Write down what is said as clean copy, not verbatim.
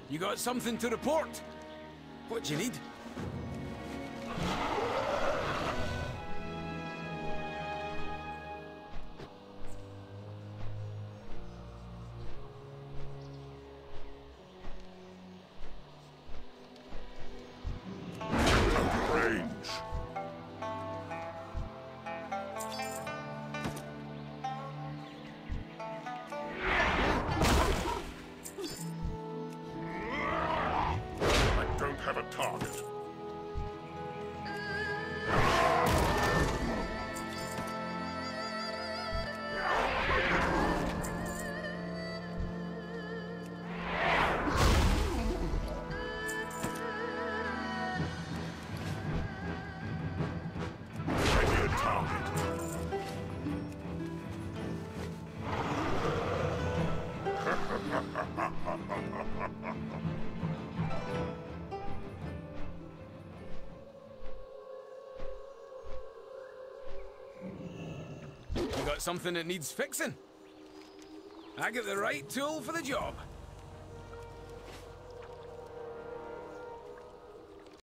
You got something to report? What do you need? Have a target. You got something that needs fixing? I got the right tool for the job.